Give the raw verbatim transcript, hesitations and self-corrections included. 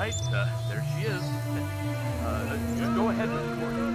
right, uh, there she is. Uh, just go ahead, Miss Cordy.